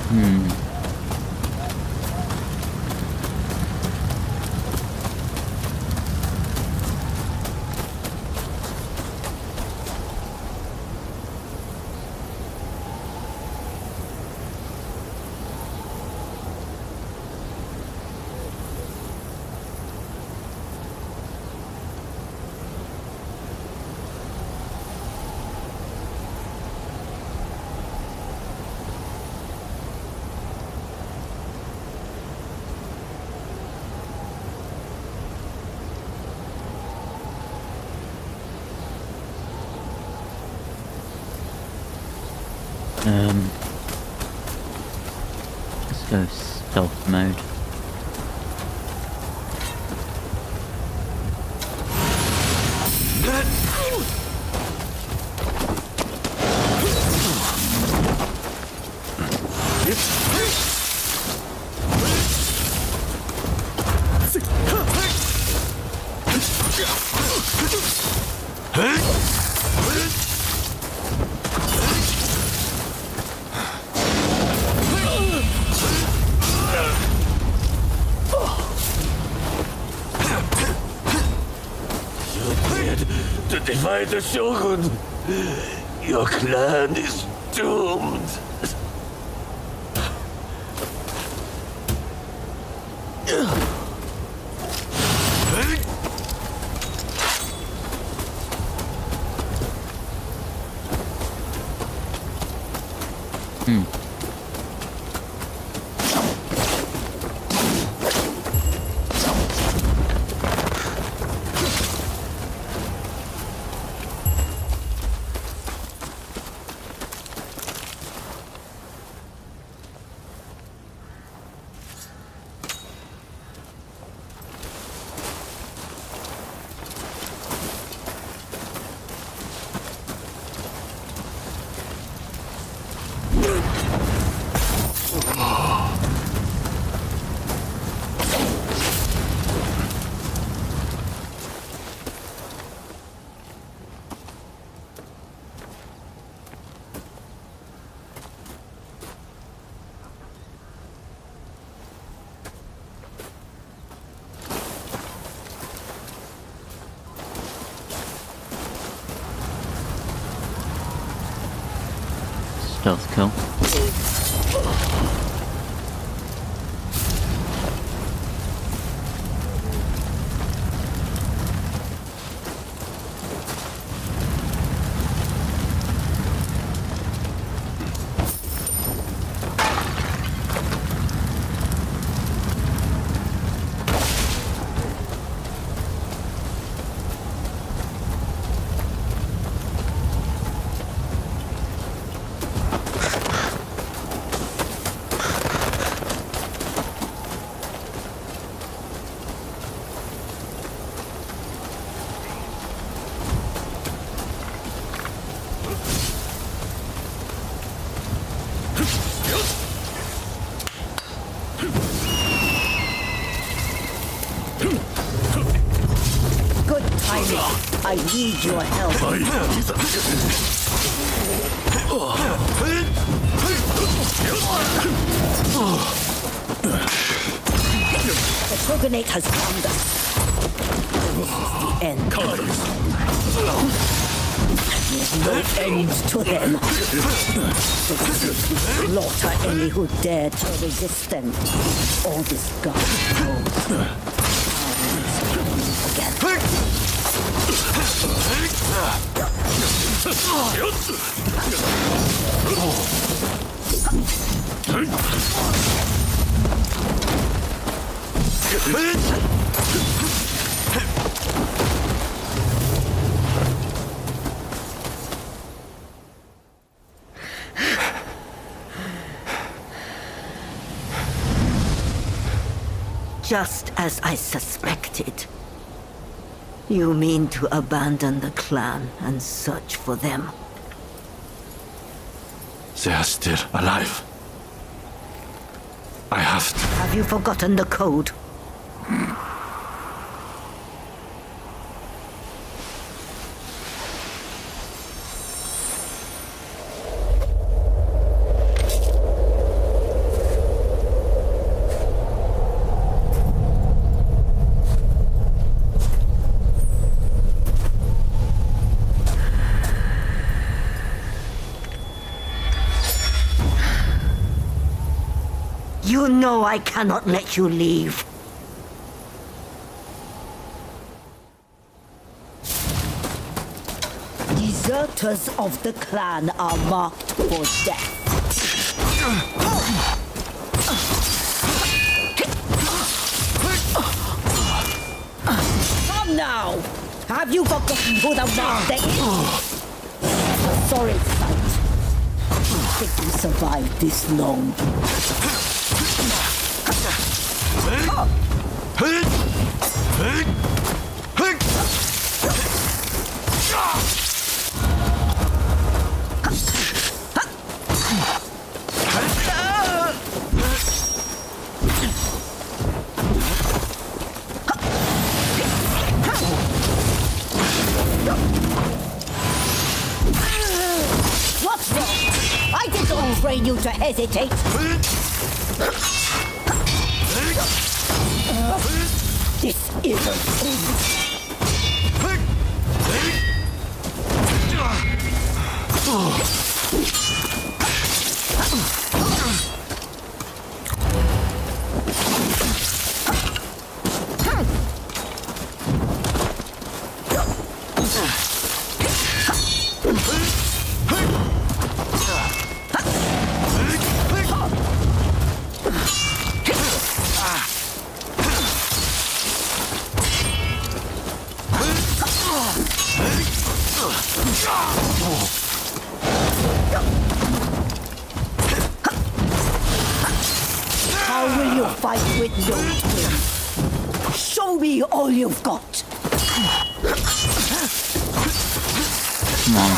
Let's go stealth mode. Defy the Shogun! Your clan is doomed! Stealth kill. I need your help. The Shogunate has found us. This is the end. There's no end to them. Slaughter any who dare to resist them. All this God knows. Again. Just as I suspected. You mean to abandon the clan and search for them? They are still alive. I have to. Have you forgotten the code? You know I cannot let you leave. Deserters of the clan are marked for death. Come now! Have you forgotten who the master is? Sorry, sight. Think you survived this long? What's wrong? I did not train you to hesitate. This isn't. How will you fight with no twin? Show me all you've got. Come on.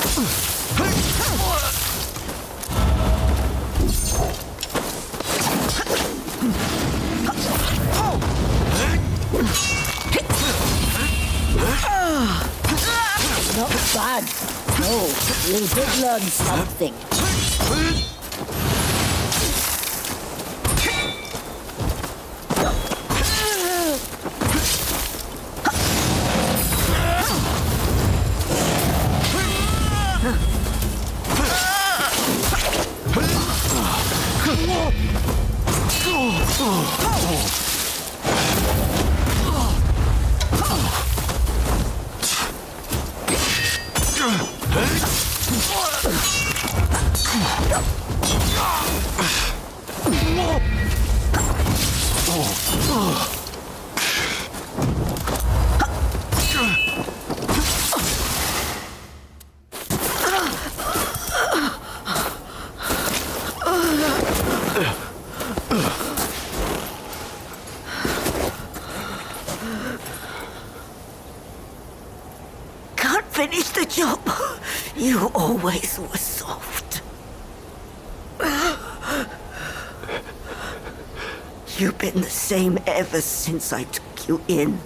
Not bad. No, you did learn something. Can't finish the job. You always were soft. You've been the same ever since I took you in.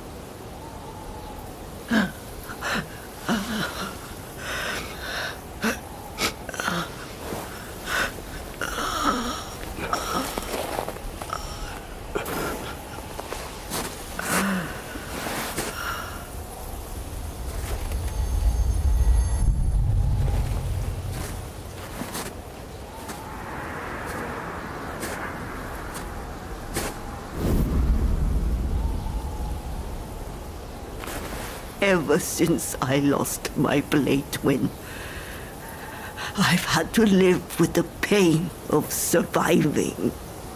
Ever since I lost my blade twin, I've had to live with the pain of surviving.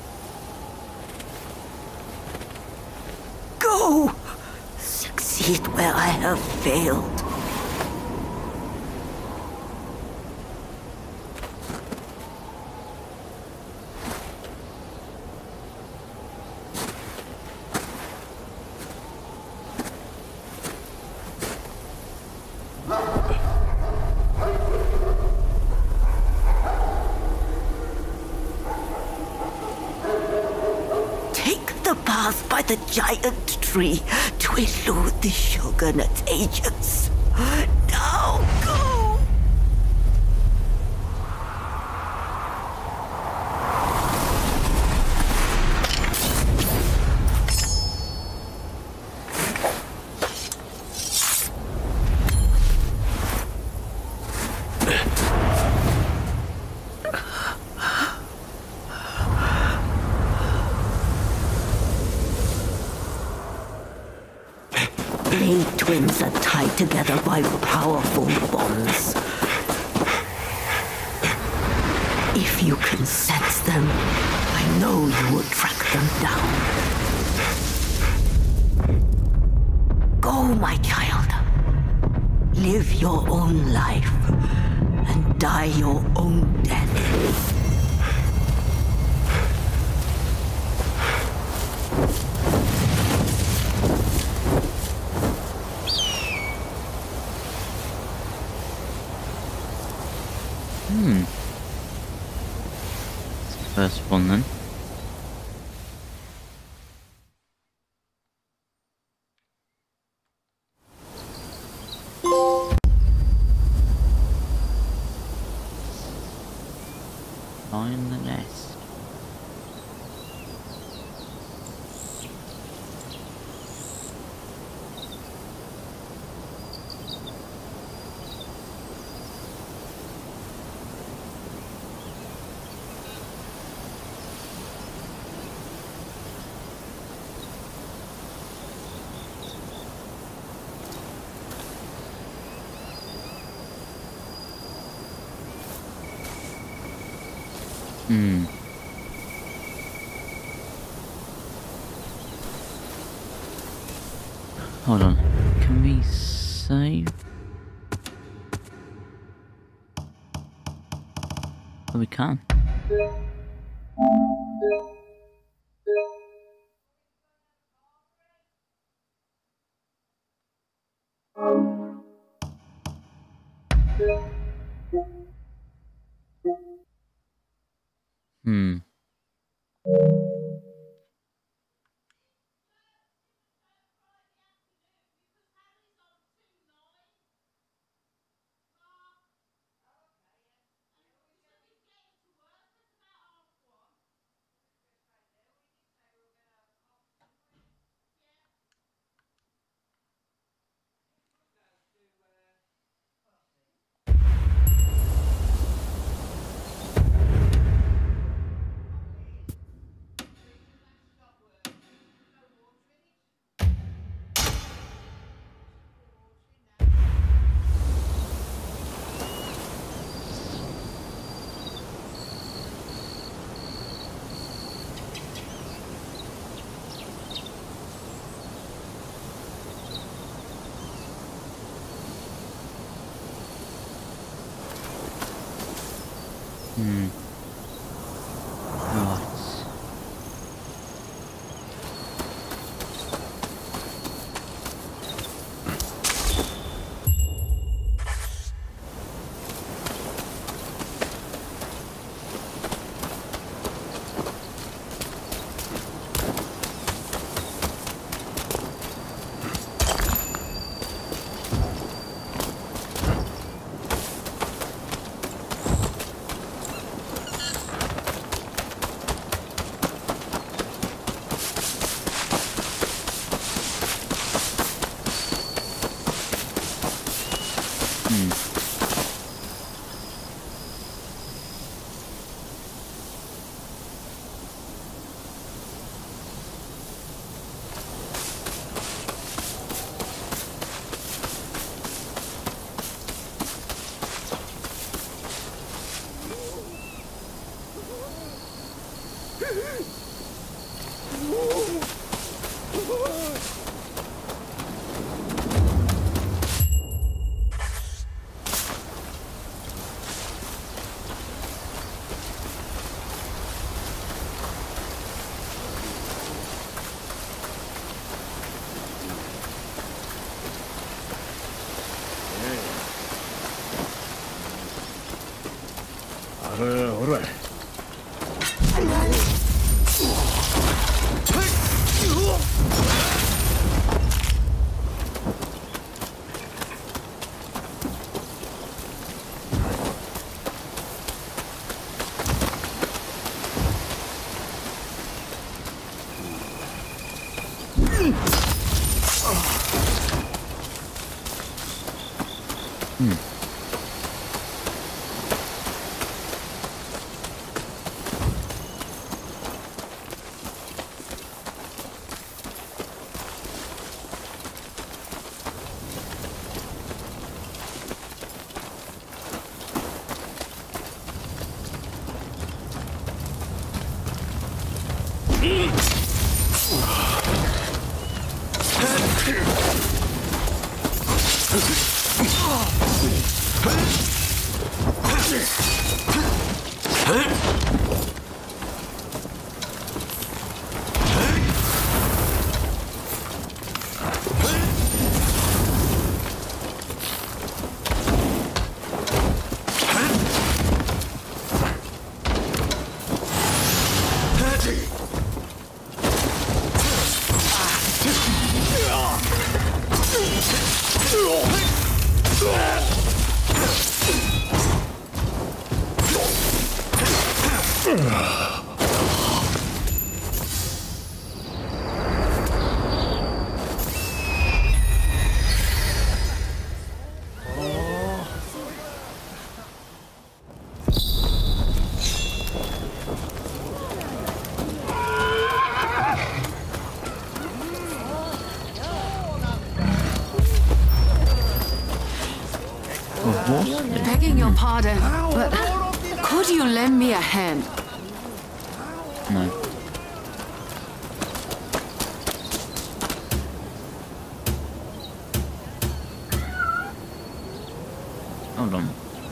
Go! Succeed where I have failed. By the giant tree to elude the Shogunate agents. Now go! Blade twins are tied together by powerful bonds. If you can sense them, I know you will track them down. Go, my child. Live your own life and die your own death. First one then. Find the nest. Hold on. Can we save? Oh, we can. Begging your pardon, but could you lend me a hand? No. Hold on.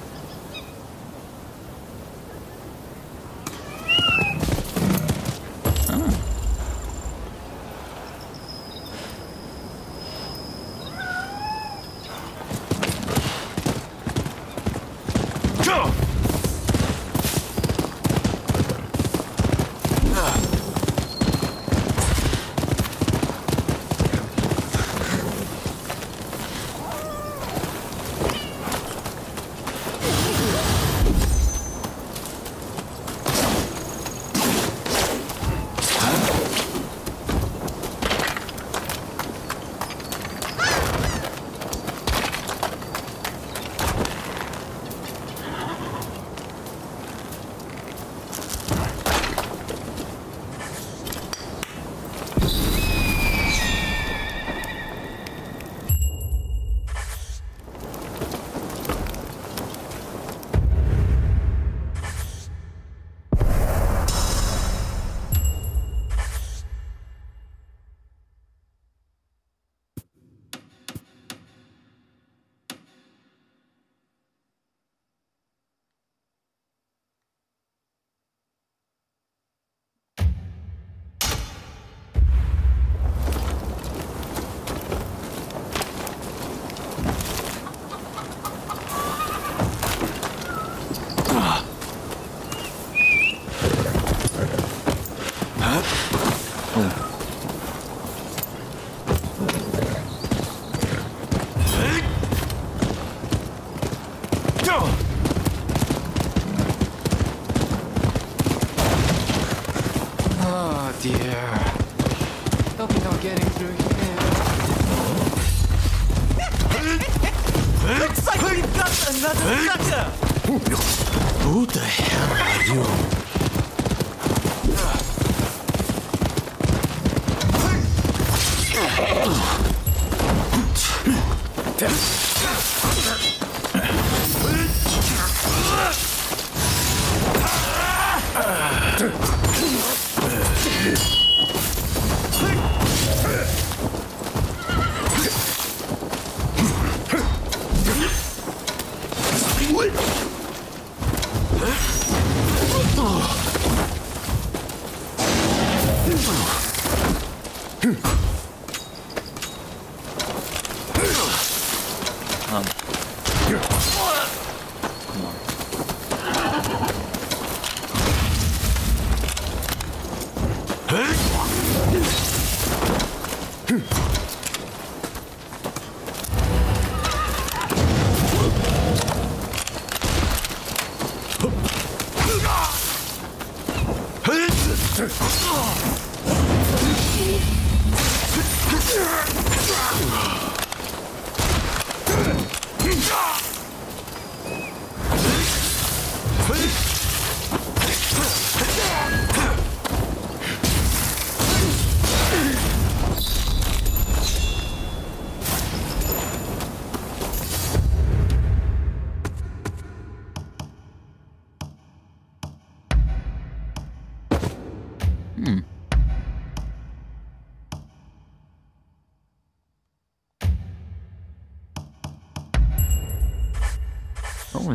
Who the hell are you?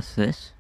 What's this?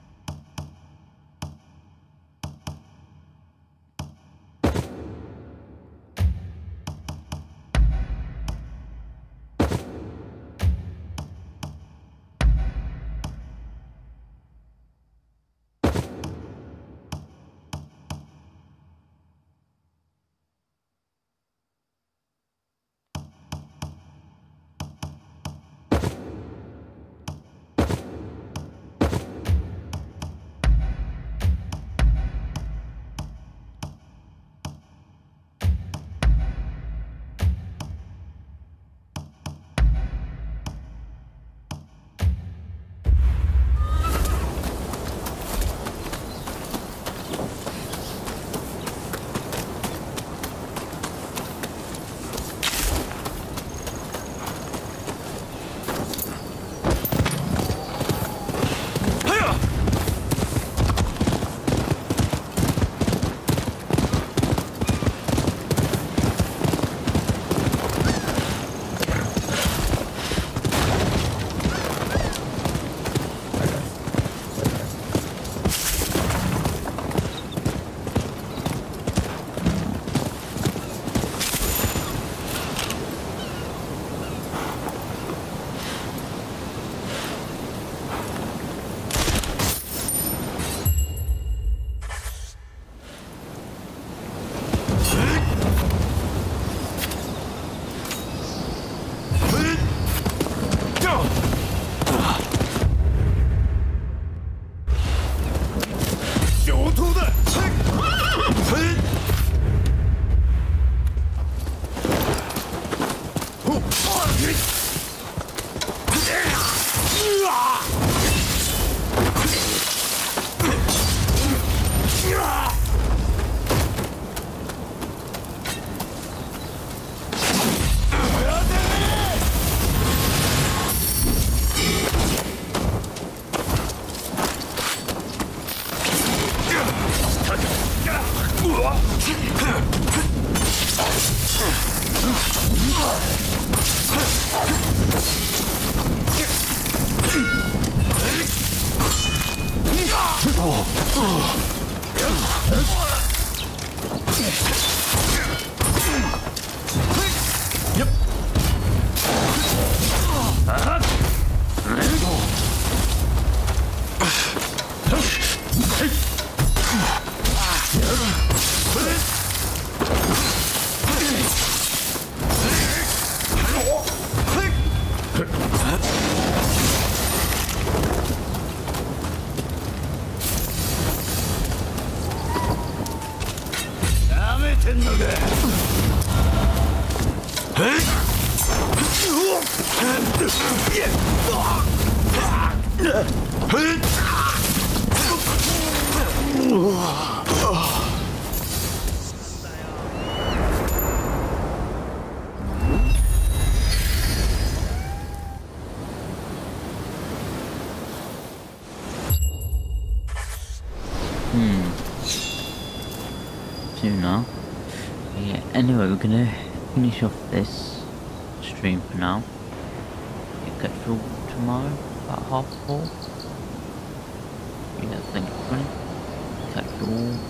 Now. Yeah, anyway, we're gonna finish off this stream for now. Get through tomorrow about 4:30. Yeah, thank you for running. Catch you all